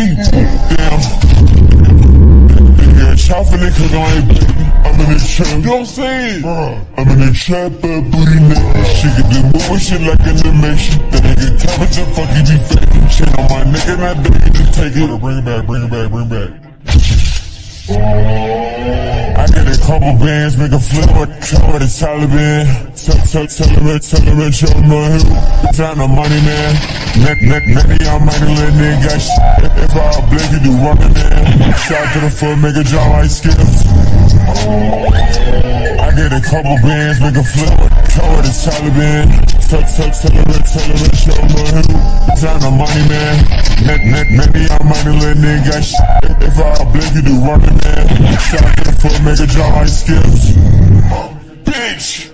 Yeah, chopping it cause I ain't baby. I'm in the trap, you don't see it. I'm in the trap, booty naked. She get the moving shit like animation. That nigga covered the fuck you be faking. Shit on my nigga, not dirty, just take it. Bring it back, bring it back, bring it back. I get a couple bands, make a flip with the Taliban. Tell him, show him my hood. Time the money, man. None of y'all mighty little nigga got shit. If I blink, you do Warnin, man. Shot to the foot, make a draw like skips. I get a couple bands, make a flip with the Taliban. Tell him, show him my hood. Time the money, man. None of y'all mighty little nigga got shit. If I blink, you do Warnin, man. Shot to the foot, make a draw like skips. Bitch!